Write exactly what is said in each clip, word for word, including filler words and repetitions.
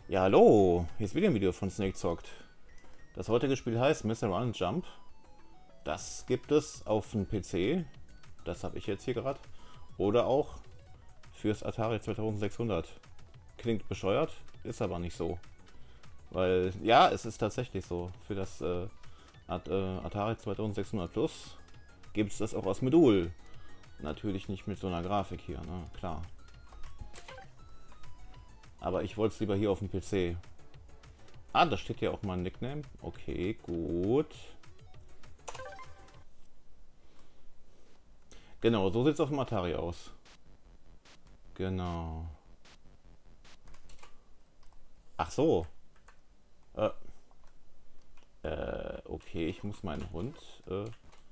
Ja, hallo, hier ist wieder ein Video von Snake Zockt. Das heutige Spiel heißt Mister Run and Jump. Das gibt es auf dem P C, das habe ich jetzt hier gerade, oder auch fürs Atari zweitausendsechshundert. Klingt bescheuert, ist aber nicht so. Weil, ja, es ist tatsächlich so. Für das äh, At äh, Atari zweitausendsechshundert Plus gibt es das auch als Modul. Natürlich nicht mit so einer Grafik hier, ne? Klar. Aber ich wollte es lieber hier auf dem P C. Ah, da steht ja auch mein Nickname. Okay, gut. Genau, so sieht es auf dem Atari aus. Genau. Ach so. Äh, äh, okay, ich muss meinen Hund... Äh,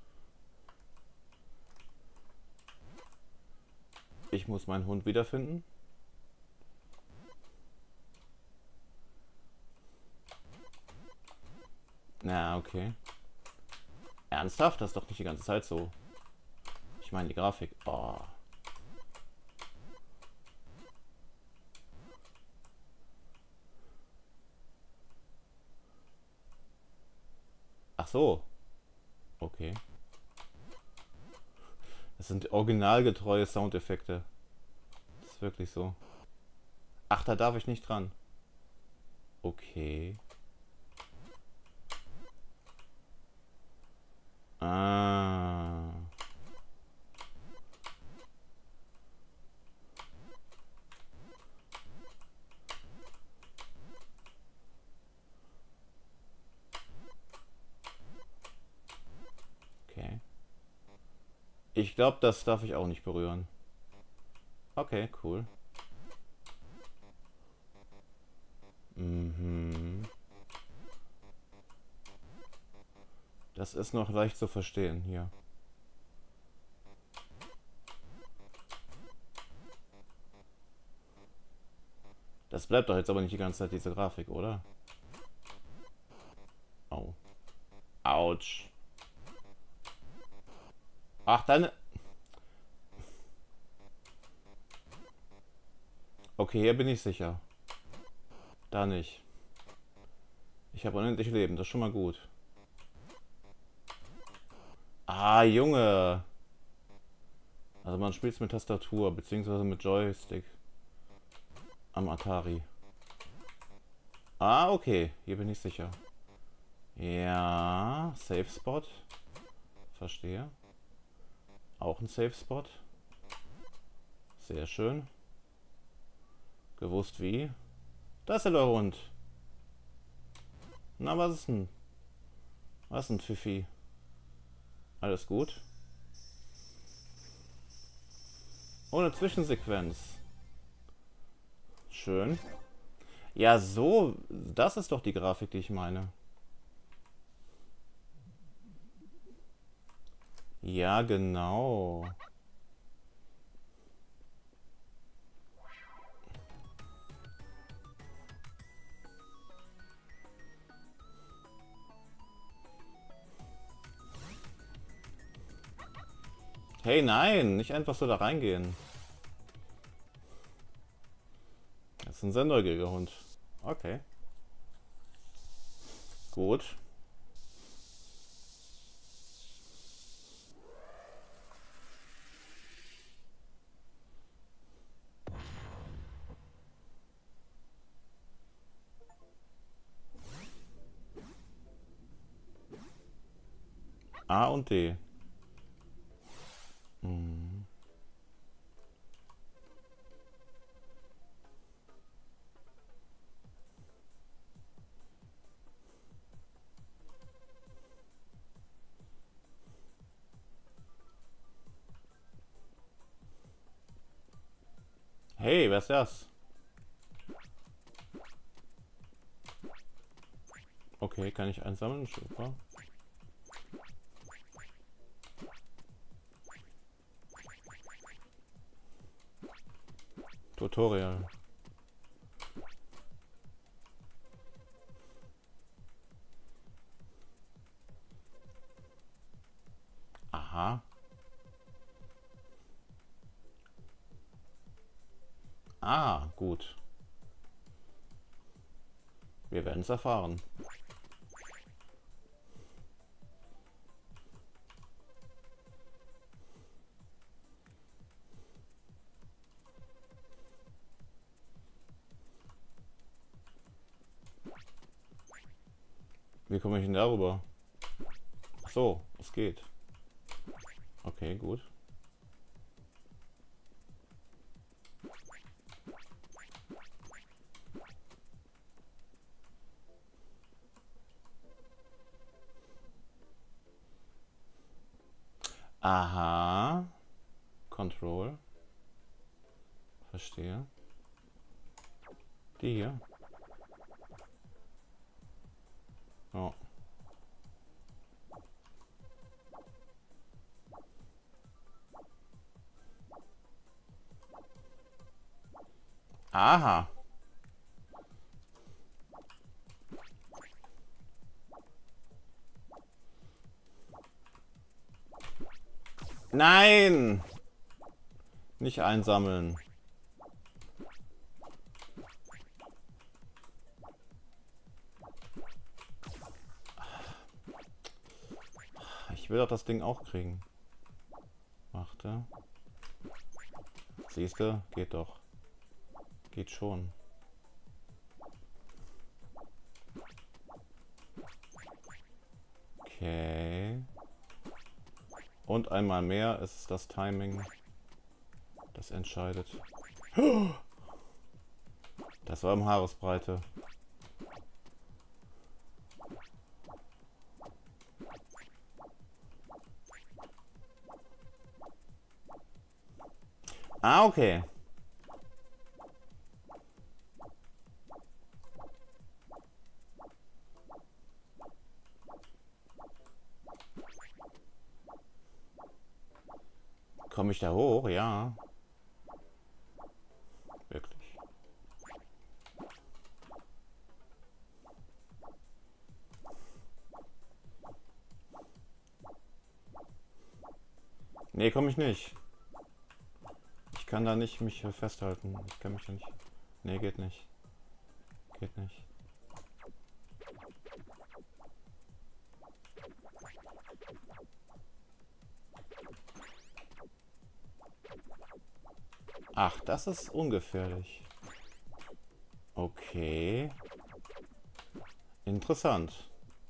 ich muss meinen Hund wiederfinden. Na, okay. Ernsthaft? Das ist doch nicht die ganze Zeit so. Ich meine die Grafik. Oh. Ach so. Okay. Das sind originalgetreue Soundeffekte. Das ist wirklich so. Ach, da darf ich nicht dran. Okay. Ah. Okay. Ich glaube, das darf ich auch nicht berühren. Okay, cool. Mhm. Das ist noch leicht zu verstehen hier. Das bleibt doch jetzt aber nicht die ganze Zeit diese Grafik, oder? Au. Autsch. Ach, deine... Okay, hier bin ich sicher. Da nicht. Ich habe unendlich Leben, das ist schon mal gut. Ah, Junge. Also man spielt es mit Tastatur, beziehungsweise mit Joystick. Am Atari. Ah, okay. Hier bin ich sicher. Ja, Safe Spot. Verstehe. Auch ein Safe Spot. Sehr schön. Gewusst wie. Da ist der Hund. Na, was ist denn? Was ist ein Pfiffi? Alles gut? Ohne Zwischensequenz. Schön. Ja, so. Das ist doch die Grafik, die ich meine. Ja, genau. Hey, nein, nicht einfach so da reingehen. Das ist ein sehr neugieriger Hund. Okay. Gut. A und D. Mhm. Hey, wer ist das? Okay, kann ich einsammeln? Super. Tutorial. Aha. Ah, gut. Wir werden es erfahren. Wie komme ich denn darüber? Ach so, es geht. Okay, gut. Aha. Control. Verstehe. Die hier. Oh. Aha. Nein! Nicht einsammeln. Ich will doch das Ding auch kriegen. Warte. Siehst du? Geht doch. Geht schon. Okay. Und einmal mehr ist das Timing, das entscheidet. Das war im Haaresbreite. Ah, okay. Komme ich da hoch? Ja. Wirklich. Nee, komme ich nicht. Ich kann da nicht mich festhalten. Ich kann mich da nicht... Nee, geht nicht. Geht nicht. Ach, das ist ungefährlich. Okay. Interessant.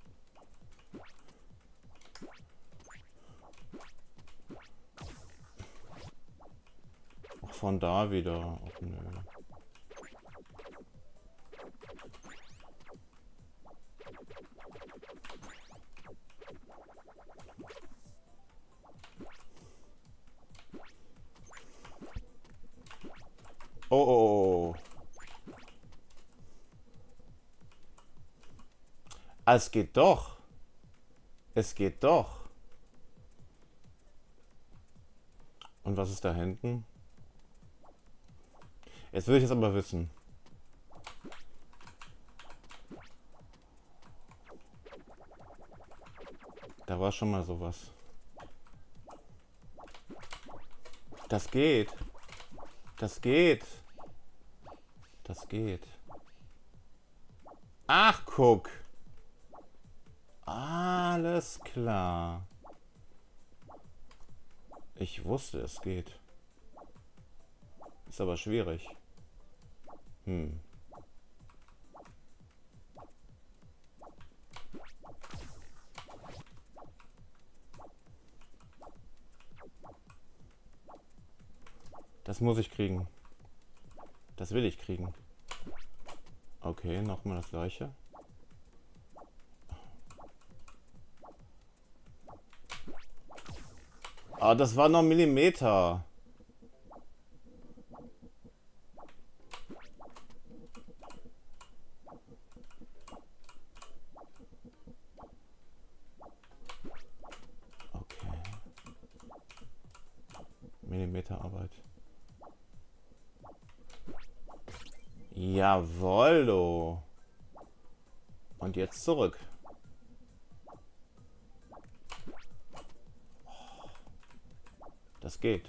Auch von da wieder. Ach, nö. Oh, oh, oh. Ah, es geht doch. Es geht doch. Und was ist da hinten? Jetzt will ich es aber wissen. Da war schon mal sowas. Das geht. Das geht. Das geht. Ach, guck. Alles klar. Ich wusste, es geht. Ist aber schwierig. Hm. Das muss ich kriegen. Das will ich kriegen. Okay, nochmal das gleiche. Ah, das war noch ein Millimeter. Okay. Millimeterarbeit. Jawollo. Und jetzt zurück. Das geht.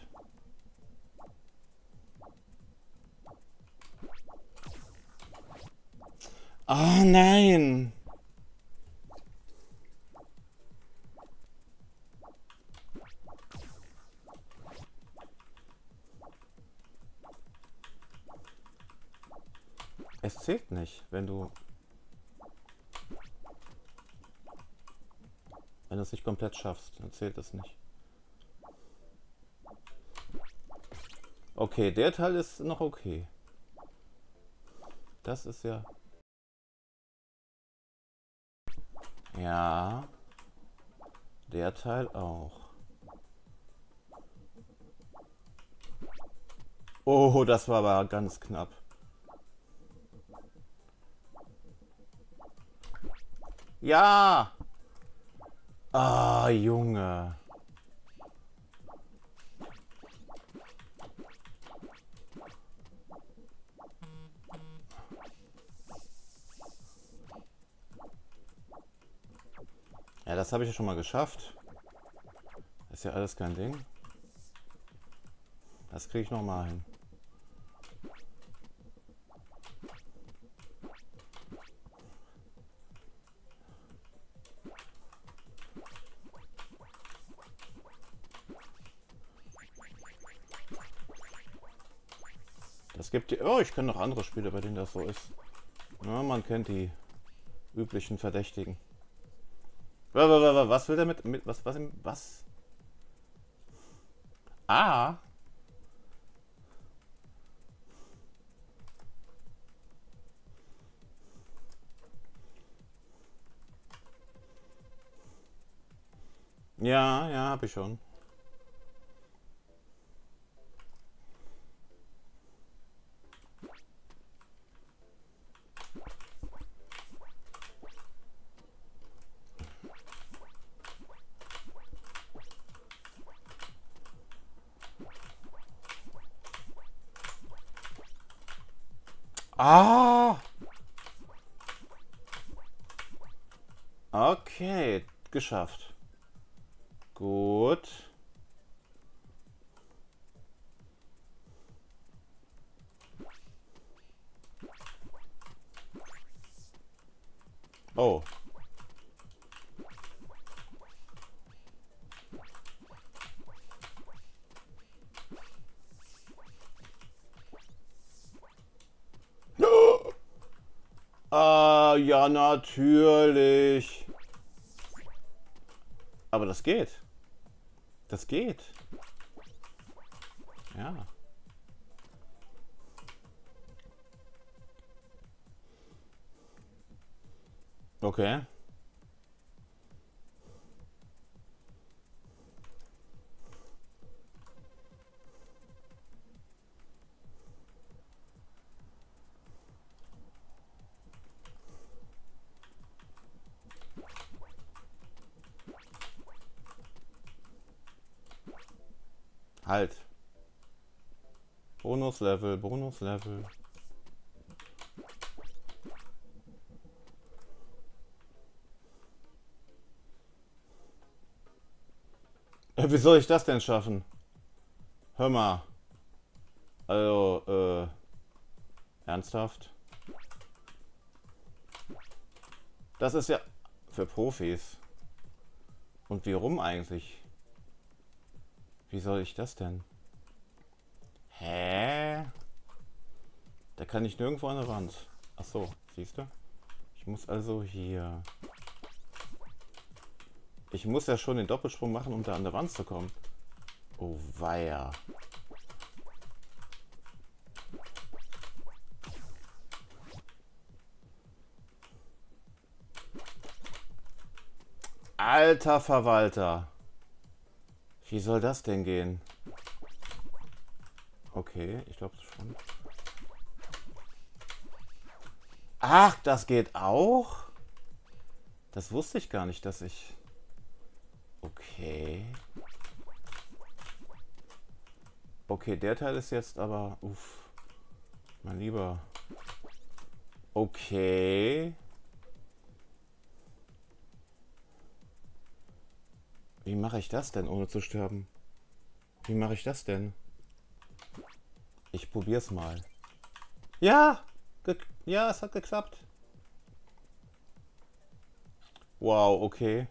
Ah, nein! Es zählt nicht, wenn du... Wenn du es nicht komplett schaffst, dann zählt es nicht. Okay, der Teil ist noch okay. Das ist ja... Ja. Der Teil auch. Oh, das war aber ganz knapp. Ja! Ah, Junge. Ja, das habe ich ja schon mal geschafft. Ist ja alles kein Ding. Das kriege ich noch mal hin. Das gibt die... Oh, ich kenne noch andere Spiele, bei denen das so ist. Ja, man kennt die üblichen Verdächtigen. Was will der mit... mit was, was, was? Ah! Ja, ja, habe ich schon. Ah! Okay, geschafft. Gut. Oh. Ah, ja, natürlich. Aber das geht. Das geht. Ja. Okay. Halt. Bonuslevel, Bonuslevel. Äh, wie soll ich das denn schaffen? Hör mal. Also, äh... Ernsthaft? Das ist ja für Profis. Und wie rum eigentlich? Wie soll ich das denn? Hä? Da kann ich nirgendwo an der Wand. Ach so, siehst du? Ich muss also hier... Ich muss ja schon den Doppelsprung machen, um da an der Wand zu kommen. Oh weia. Alter Verwalter. Wie soll das denn gehen? Okay, ich glaube schon. Ach, das geht auch? Das wusste ich gar nicht, dass ich... Okay. Okay, der Teil ist jetzt aber... Uff. Mein Lieber. Okay. Wie mache ich das denn, ohne zu sterben? Wie mache ich das denn? Ich probier's mal. Ja! Ja, es hat geklappt. Wow, okay.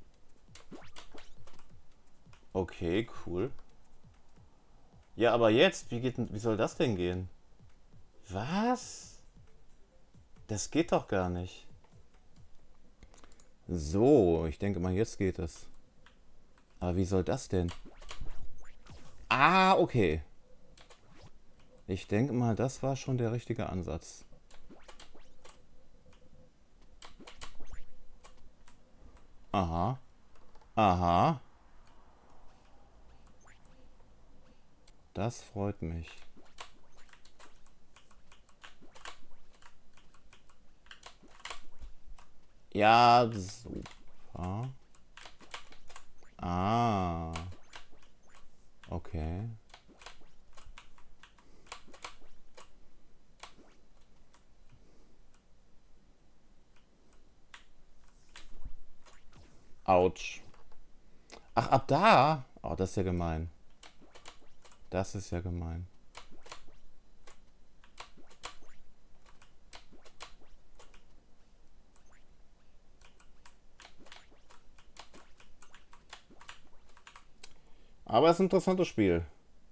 Okay, cool. Ja, aber jetzt, wie geht denn, wie soll das denn gehen? Was? Das geht doch gar nicht. So, ich denke mal, jetzt geht es. Aber wie soll das denn? Ah, okay. Ich denke mal, das war schon der richtige Ansatz. Aha. Aha. Das freut mich. Ja, super. Ah. Okay. Autsch. Ach, ab da? Oh, das ist ja gemein. Das ist ja gemein. Aber es ist ein interessantes Spiel.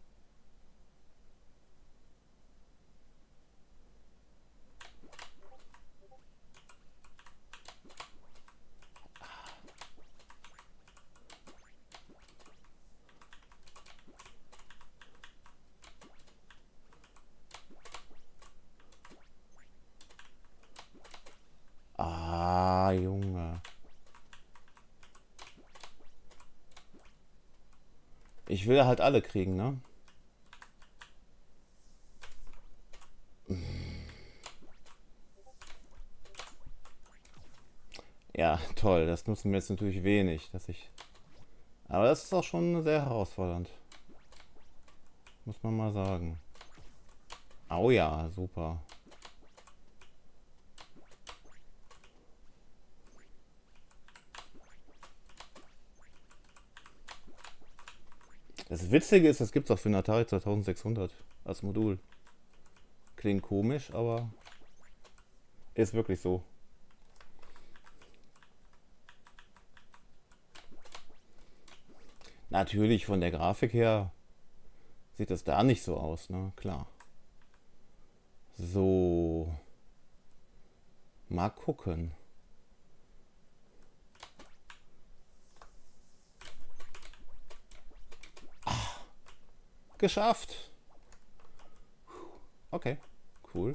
Ah, Junge. Ich will halt alle kriegen, ne? Ja, toll. Das nutzen wir jetzt natürlich wenig, dass ich. Aber das ist auch schon sehr herausfordernd. Muss man mal sagen. Oh ja, super. Das Witzige ist, das gibt es auch für den Atari zweitausendsechshundert als Modul. Klingt komisch, aber ist wirklich so. Natürlich von der Grafik her sieht das da nicht so aus, ne? Klar. So. Mal gucken. Ah, geschafft. Okay, cool.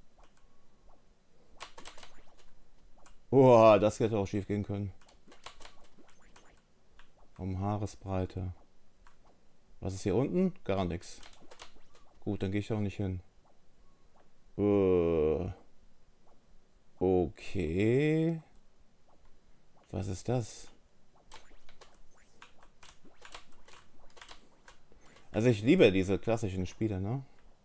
Boah, das hätte auch schief gehen können. Um Haaresbreite. Was ist hier unten? Gar nichts. Gut, dann gehe ich auch nicht hin. Uh, okay. Was ist das? Also ich liebe diese klassischen Spiele, ne?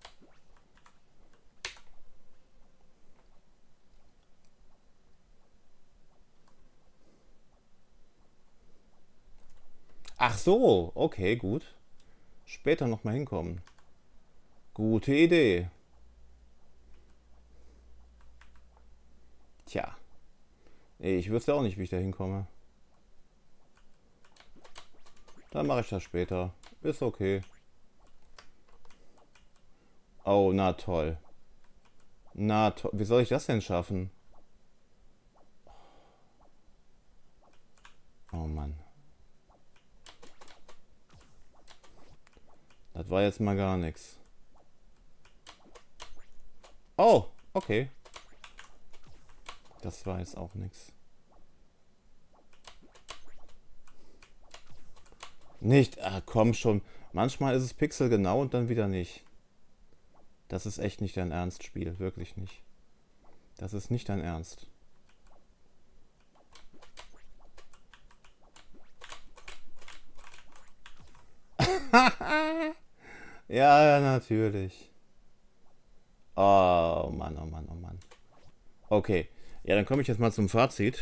Ach so, okay, gut. Später nochmal hinkommen. Gute Idee. Tja. Ich wüsste auch nicht, wie ich da hinkomme. Dann mache ich das später. Ist okay. Oh, na toll. Na toll. Wie soll ich das denn schaffen? Oh Mann. Das war jetzt mal gar nichts. Oh, okay. Das war jetzt auch nichts. Nicht, ah, komm schon. Manchmal ist es pixelgenau und dann wieder nicht. Das ist echt nicht dein Ernst, Spiel. Wirklich nicht. Das ist nicht dein Ernst. Ja, natürlich. Oh Mann, oh Mann, oh Mann. Okay. Ja, dann komme ich jetzt mal zum Fazit.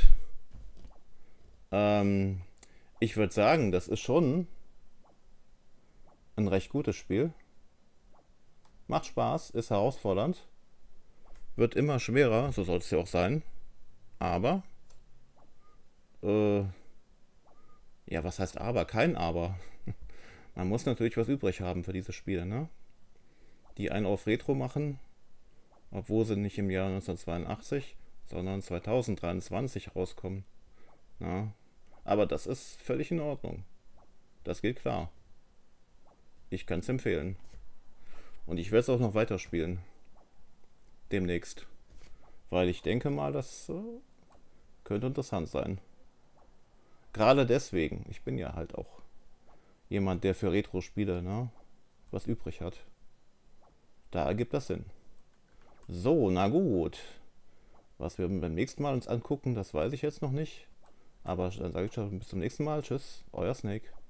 Ähm, ich würde sagen, das ist schon ein recht gutes Spiel. Macht Spaß, ist herausfordernd. Wird immer schwerer, so soll es ja auch sein. Aber äh, ja, was heißt aber? Kein Aber. Man muss natürlich was übrig haben für diese Spiele, ne? Die einen auf Retro machen, obwohl sie nicht im Jahr neunzehnhundertzweiundachtzig, sondern zweitausenddreiundzwanzig rauskommen. Na? Aber das ist völlig in Ordnung. Das geht klar. Ich kann es empfehlen. Und ich werde es auch noch weiterspielen. Demnächst. Weil ich denke mal, das äh, könnte interessant sein. Gerade deswegen. Ich bin ja halt auch jemand, der für Retro-Spiele, ne, was übrig hat. Da ergibt das Sinn. So, na gut. Was wir beim nächsten Mal uns angucken, das weiß ich jetzt noch nicht. Aber dann sage ich schon bis zum nächsten Mal. Tschüss, euer Snake.